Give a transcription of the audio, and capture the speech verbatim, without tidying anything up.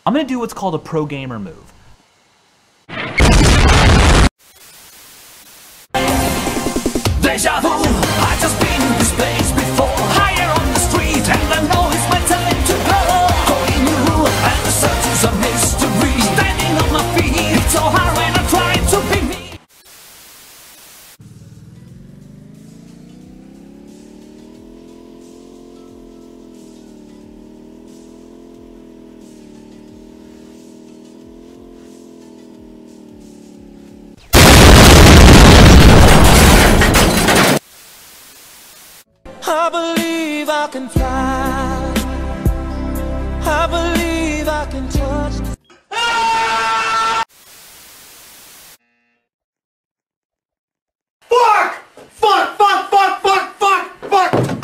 I'm going to do what's called a pro gamer move. Deja vu, I just been in this place before. Higher on the street, and I know it's my time to go. Calling you, and the search is a mystery. Standing on my feet, it's so hard when I try to be me. I believe I can fly. I believe I can touch. Ah! Fuck! Fuck, fuck, fuck, fuck, fuck, fuck!